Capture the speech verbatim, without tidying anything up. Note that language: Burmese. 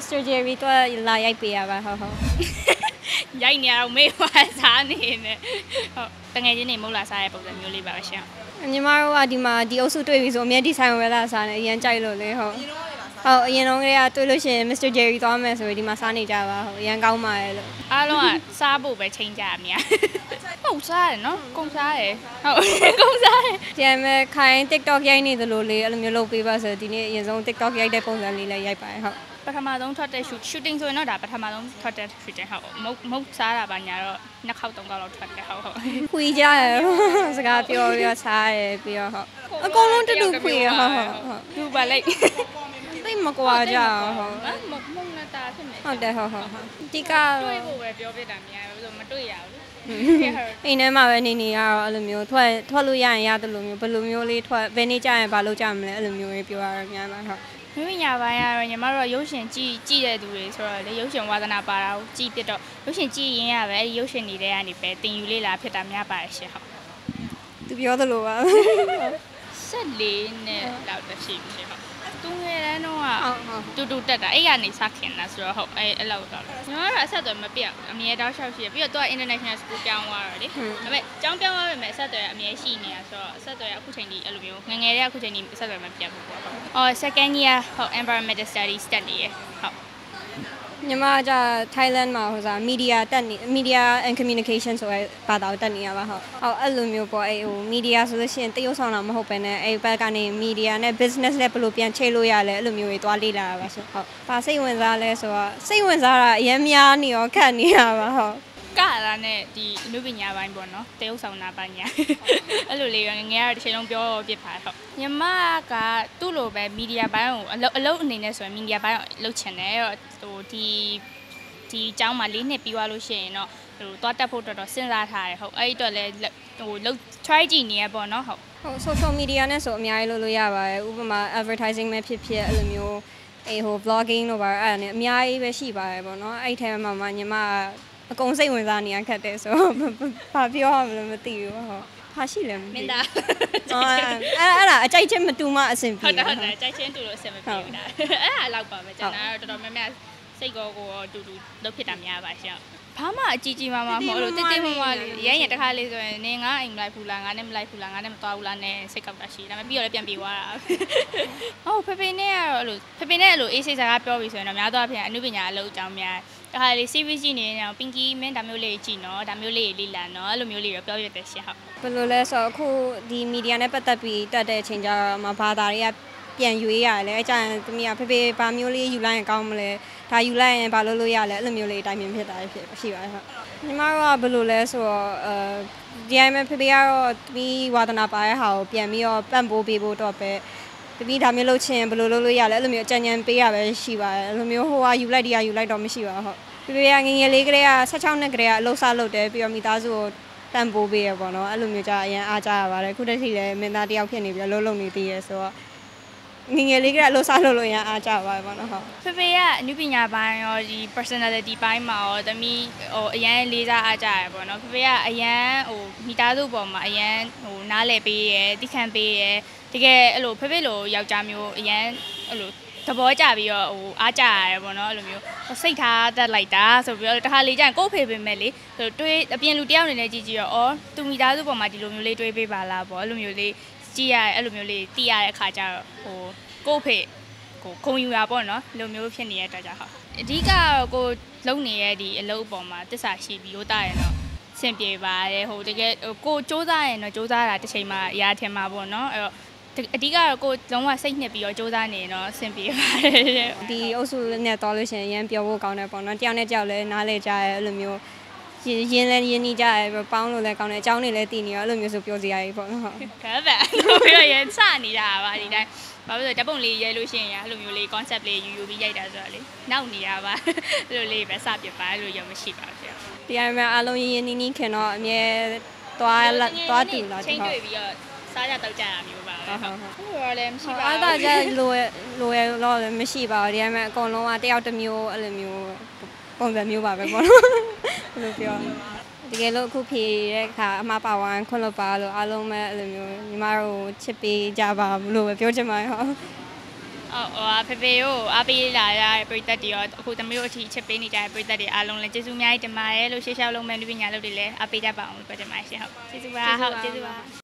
Mister Jerry တော့လာရိုက်ပေးရပါဟုတ်ဟုတ်ရိုက်နေအောင်မေးပါစားနေနဲ့ဟုတ်တငယ်ချင်းတွေမဟုတ်လားစားရပုံစံမျိုးလေးပါပဲရှင်ညီမတို့ကဒီမှာဒီအုပ်စုတွေ့ပြီဆိုအမြဲဒီဆိုင်ဝယ်လာစားနေအရင်ကြိုက်လို့လေဟုတ်ဟုတ်အရင်တော့ကလေးကတွေ့လို့ရှိရင် Mister Jerry သွားမယ်ဆိုရင်ဒီမှာစားနေကြပါဟုတ်အရင်ကောင်းပါရဲ့လို့အားလုံးကစားဖို့ပဲချိန်ကြအများဟုတ်စားတယ်နော်ကုန်စားတယ်ဟုတ်ကုန်စားတယ်ကျန်မဲ့ခိုင်း TikTok ရိုက်နေသလိုလေးအဲ့လိုမျိုးလုပ်ပေးပါဆိုဒီနေ့အရင်ဆုံး TikTok ရိုက်တဲ့ပုံစံလေးလည်းရိုက်ပါတယ်ဟုတ်ပထမဆုံးထွက်တဲ့ shoot shooting ဆိုရင်တော့ဒါပထမဆုံးထွက်တဲ့ shooting ဟုတ်မုတ်မုတ်စားတာပါညာတော့နှစ်ခေါက်သုံးခေါက်လောက်ထွက်တယ်ဟုတ်ဟုတ်ခွေကြရစကားပြောပြီးစားရပြီးတော့ဟုတ်အကုန်လုံးတူတူခွေရဟုတ်ဟုတ်သူပါလိုက်သိမကွာကြဟုတ်မုတ်မုတ်နေတာဖြစ်နေဟုတ်တယ်ဟုတ်ဟုတ်ဟုတ်ဒီကတွေ့ဖို့ပဲပြောပြတာများပဲဆိုမတွေ့ရဘူးအိမ်ထဲမှာပဲနေနေရတော့အဲ့လိုမျိုးထွက်ထွက်လို့ရရင်ရတယ်လို့မျိုးဘယ်လိုမျိုးလေးထွက်ဘယ်နေ့ကျရင်ဘာလုပ်ကြမလဲအဲ့လိုမျိုးလေးပြောရတော့များလားဟုတ်မိမိညာပိုင်းကတော့ညီမတို့ရုပ်ရှင်ကြည့်ကြည့်တဲ့သူတွေဆိုတော့လေရုပ်ရှင်ဝါသနာပါတာကိုကြည့်ပြတော့ရုပ်ရှင်ကြည့်ရင်ရပဲအဲ့ဒီရုပ်ရှင်တွေထဲကနေပဲတင်ယူလေးလာဖြစ်တာများပါတယ်ရှင်ဟုတ်သူပြောသလိုပါဆက်လေးနဲ့လောက်တရှိပြီရှင်ဟုတ်သူငယ်တန်းတော့တူတူတက်တာအဲ့ကနေစခင်တာဆိုတော့ဟုတ်အဲ့အဲ့လောက်တော့ညီမတို့အဆက်အသွယ်မပြတ်အမြဲတောက်လျှောက်ရှိရပြီးတော့သူက international school ပြောင်းသွားတော့လေဒါပေမဲ့ကျောင်းပြောင်းသွားပေမဲ့အဆက်အသွယ်အမြဲရှိနေတာဆိုတော့အဆက်အသွယ်အခုချိန်ဒီအဲ့လိုမျိုးငငယ်တဲ့အခုချိန်ဒီအဆက်အသွယ်မပြတ်ဘူးပေါ့ဟုတ်အော် second year ဟုတ် environmental studies တက်နေရဟုတ်ညီမက Thailand မှာဟိုစား media တက်နေ media and communication ဆိုတဲ့ဘာသာကိုတက်နေရပါဟုတ်ဟုတ်အဲ့လိုမျိုးပေါ့အဲ့ဟို media ဆိုလို့ရှိရင်တရုပ်ဆောင်တာမဟုတ်ဘဲနဲ့အဲ့ဘက်ကနေ media နဲ့ business နဲ့ဘယ်လိုပြန်ချိန်လို့ရလဲအဲ့လိုမျိုးတွေတွားလေ့လာရပါဆိုဟုတ်ဘာစိတ်ဝင်စားလဲဆိုတော့စိတ်ဝင်စားတာအရင်များနေရောခက်နေရပါဟုတ်ကလာနဲ့ဒီအနုပညာပိုင်းပေါ့နော်တရုပ်ဆောင်တာပိုင်းညာအဲ့လိုလေးငငယ်ရတစ်ချိန်လုံးပြောပြပါဟုတ်ညီမကသူ့လိုပဲမီဒီယာပိုင်းကိုအလုပ်အလုပ်အနေနဲ့ဆိုရင်မီဒီယာပိုင်းကိုလုပ်ချင်တယ်ဟိုဒီဒီအကြောင်းမှာလေးနှစ်ပြီးသွားလို့ရှိရင်တော့ဟိုသွားတက်ဖို့တော်တော်စဉ်းစားထားတယ်ဟုတ်အဲ့အတွက်လည်းဟိုလုပ် try ကြည့်နေရပေါ့နော်ဟုတ်ဟုတ် social media နဲ့ဆိုအများကြီးလုပ်လို့ရပါတယ်ဥပမာ advertising ပဲဖြစ်ဖြစ်အဲ့လိုမျိုးအေးဟို vlogging တို့ပါအဲ့ဒါနဲ့အများကြီးပဲရှိပါတယ်ပေါ့နော်အဲ့ထဲမှာမှညီမအကုန်စိတ်ဝင်စားနေရခက်တယ်ဆိုဘာပြောရမလဲမသိဘူးဟုတ်ဘာရှိလဲမင်းသားအဲ့အဲ့ဒါအကြိုက်ချင်းမတူမှအဆင်ပြေဟုတ်တယ်ဟုတ်တယ်အကြိုက်ချင်းတူလို့အဆင်မပြေဘူးဒါအဲ့ဒါလောက်ပါပဲကျွန်တော်တော်တော်များများစိတ်ကောကိုတူတူလုပ်ဖြစ်တာများပါရှင့်ဘာမှအကြီးကြီးမားမားမဟုတ်လို့တိတိမမလေးရရင်တခါလေးဆိုရင်နင်ငါအိမ်မလိုက်ဘူးလားငါနဲ့မလိုက်ဘူးလားငါနဲ့မသွားဘူးလားနဲ့စိတ်ကောက်တာရှိဒါပေမဲ့ပြီးတော့လည်းပြန်ပြေသွားတာဟုတ်ဖေဖေနဲ့ကတော့အဲ့လိုဖေဖေနဲ့အဲ့လိုအေးစိတ်စကားပြောပြီးဆိုရင်တော့များသောအားဖြင့်အနုပညာအလုပ်အကြောင်းများတခါလေး series ကြည့်နေရင် Pinky မင်းဒါမျိုးလေးကြည့်နော်ဒါမျိုးလေးလေးလာနော်အဲ့လိုမျိုးလေးတော့ပြောပြတဲ့ရှင့်ဟုတ်ဘယ်လိုလဲဆိုတော့အခုဒီ media နဲ့ပတ်သက်ပြီးတက်တဲ့အချိန်ကျတော့မှဘာသာတွေကပြန်ရွေးရတယ်အကြမ်းသမီးကဖေဖေဘာမျိုးလေးယူလိုက်ရင်ကောင်းမလဲဒါယူလိုက်ရင်ဘာလုပ်လို့ရလဲအဲ့လိုမျိုးလေးအတိုင်းမြင်ဖြစ်တာဖြစ်ရှိပါတယ်ဟုတ်ညီမတို့ကဘယ်လိုလဲဆိုတော့အဲဒီအိမ်မှာဖေဖေကတော့သမီးဝါသနာပါတဲ့ဟာကိုပြန်ပြီးတော့ပံ့ပိုးပေးဖို့တော့ပဲသမီးဒါမျိုးလုပ်ချင်ဘယ်လိုလုပ်လို့ရလဲအဲ့လိုမျိုးအကြံဉာဏ်ပေးရပဲရှိပါတယ်အဲ့လိုမျိုးဟိုကယူလိုက်ဒီကယူလိုက်တော့မရှိပါဘူးဟုတ်ဖေဖေကငငယ်လေးကလေးက၁၆နှစ်ကလေးကအလုပ်စားလုပ်တယ်ပြီးတော့မိသားစုကိုပံ့ပိုးပေးရပေါ့နော်အဲ့လိုမျိုးကြအရင်အားကြရပါတယ်အခုတည်းကလည်းမင်းသားတယောက်ဖြစ်နေပြီးတော့လှုပ်လှုပ်နေသေးရဆိုတော့ငငယ်လေးကလည်းအလုပ်စားလုပ်လို့ရအားကြပါပေါ့နော်ဟုတ်ဖေဖေကအနုပညာပိုင်းရောဒီ personality ပိုင်းမှာရောသမီးဟိုအရန်လေးစားအားကြရပေါ့နော်ဖေဖေကအရန်ဟိုမိသားစုပေါ်မှာအရန်ဟိုနားလည်ပေးရယ်တိခံပေးရယ်တကယ်အဲ့လိုဖေဖေလိုယောက်ျားမျိုးအရန်အဲ့လိုသဘောကျပြီးတော့ဟိုအားကြရတယ်ပေါ့နော်အဲ့လိုမျိုးစိတ်ထားတတ်လိုက်တာဆိုပြီးတော့တခါလေကျရင်ကို့ဖေပေမဲ့လေတွေးအပြင်လူတယောက်အနေနဲ့ကြည့်ကြည့်တော့အော်သူမိသားစုပေါ်မှာဒီလိုမျိုးလေးတွေးပေးပါလားပေါ့အဲ့လိုမျိုးလေးကြည့်ရအဲ့လိုမျိုးလေးသိရတဲ့အခါကျတော့ဟိုကို့ဖေကိုခုံယူတာပေါ့နော်လိုမျိုးဖြစ်နေတဲ့အတွက်ကြောင့်ဟုတ်အဓိကတော့ကိုလုံနေတဲ့ဒီအလုပ်ပေါ်မှာတစ္ဆာရှိပြီးရိုးသားရတော့ဆင်ပြေပါတယ်ဟိုတကယ်ကိုစူးစမ်းရင်တော့စူးစမ်းတာတစ်ချိန်မှအရာထင်မှာပေါ့နော်အဲ့တော့အဓိကတော့ကိုလုံးဝစိတ်နှစ်ပြီးတော့စူးစမ်းနေတော့ဆင်ပြေပါတယ်ဒီအုပ်စုနဲ့တော်လို့ရှိရင်ရမ်းပြောဖို့ကောင်းတယ်ပေါ့နော်တယောက်နဲ့တယောက်လည်းနားလဲကြရဲအဲ့လိုမျိုးရင်းလဲရင်းနှီးကြရဲပေါင်းလို့လည်းကောင်းတယ်အကြောင်းတွေလည်းတည်နေရောအဲ့လိုမျိုးဆိုပြောစရာကြီးပေါ့နော်ဟုတ်ကဲ့ဗျလို့ပြောရင်စနေတာပါဒီတိုင်းဘာလို့လဲဓာတ်ပုံလေးရဲလို့ရှိရင်အဲ့လိုမျိုးလေး concept လေးယူယူပြီးရိုက်တာဆိုတော့လေနောက်နေရပါအဲ့လိုလေးပဲစပြပါလို့ရောမရှိပါဘူးဒီအမှအားလုံးရင်းရင်းနှီးနှီးခင်တော့အမြဲသွားသွားတူလာချိန်တွေ့ပြီးတော့စားကြတော့ကြတာမျိုးပါဟုတ်ဟုတ်ဟုတ်အဲ့လိုလည်းမရှိပါဘူးအဲ့ဒါကြလိုလိုရတော့လည်းမရှိပါဘူးဒီအမှအကုန်လုံးကတယောက်တစ်မျိုးအဲ့လိုမျိုးပုံစံမျိုးပါပဲပေါ့နော်ဘယ်လိုပြောတကယ်လို့အခုဖြေတဲ့အခါအမှားပါဝမ်းခွင့်လို့ပါလို့အားလုံးပဲအဲ့လိုမျိုးညီမတို့ချစ်ပေးကြပါလို့ပဲပြောချင်ပါတယ်ဟုတ်အဟုတ်ဟိုဖေဖေကိုအားပေးလာရတဲ့ပြည်သက်တွေရောအခုသမီးတို့အထိချက်ပေးနေကြတဲ့ပြည်သက်တွေအားလုံးလည်းကျေးဇူးအများကြီးတင်ပါတယ်လို့ရှေ့လျှောက်လုံးမဲ့လူပညာလုပ်တွေလည်းအားပေးကြပါအောင်လို့ပြောချင်ပါတယ်ရှင်ဟုတ်ကျေးဇူးပါဟုတ်ကျေးဇူးပါ